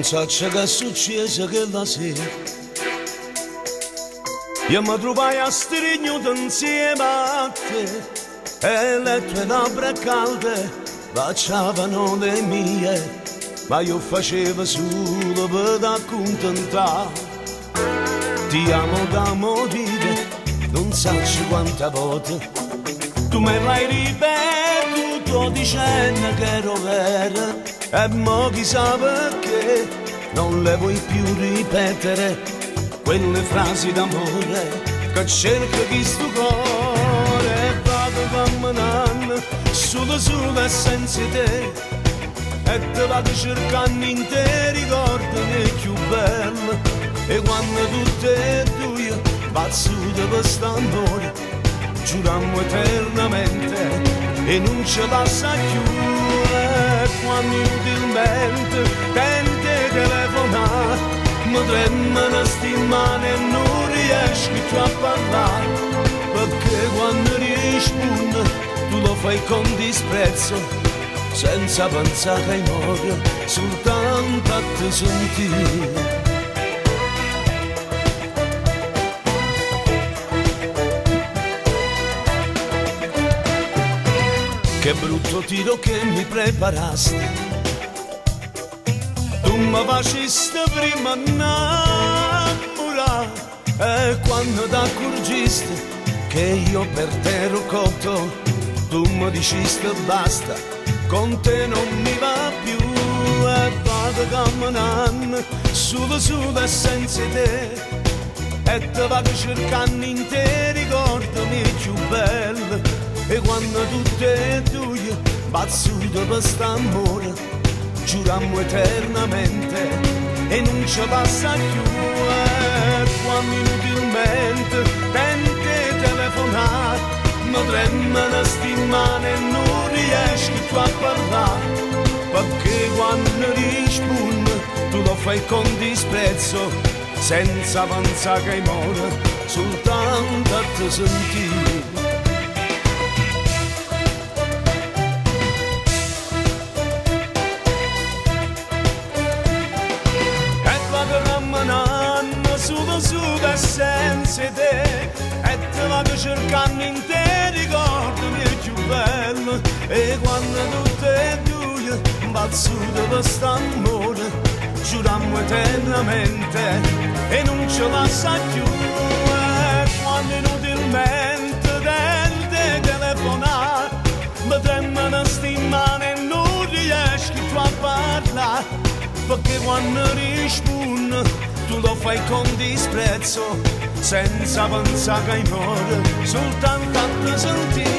so che è successo quella sera. Io mi trovai a stringere insieme a te e le tue labbra calde baciavano le mie, ma io facevo solo per accontentare. Ti amo da morire, non sai quante volte tu me l'hai ripetuto dicendo che ero vera, e mo chissà perché non le vuoi più ripetere quelle frasi d'amore che cerca chi sto cuore. E vado camminando solo senza te e te vado cercando in te ricordi più belli, e quando tutte e due pazzuti per st'amore giurammo eternamente e non ce la sa più. E quando inutilmente tenti telefonare mi tremano sti mani e non riesco più a parlare, perché quando rispondo tu lo fai con disprezzo, senza pensare che muoio soltanto a te sentire. Che brutto tiro che mi preparasti, tu mi facesti prima innamorare, e quando t'accorgisti che io per te ero cotto, tu mi dicesti basta, con te non mi va più. E vado camminando solo e senza te, e te vado cercando in te ricordi più belli, e quando tutte e due pazzuti per st'amore giurammo eternamente e non ci passa più. E quando inutilmente tenti telefonare mi tremano sti mani e non riesco più a parlare, perché quando rispondo tu lo fai con disprezzo, senza pensare che muore soltanto a te sentire. Solo e senza te, e te vado cercando in te ricordi più belli, e quando tutte e due pazzuti per st'amore giurammo eternamente e non ce la sa più. E quando inutilmente tenti telefonare mi tremano sti mani e non riesco più a parlare, perché quando rispondo tu lo fai con disprezzo, senza pensare che muore soltanto a te sentire.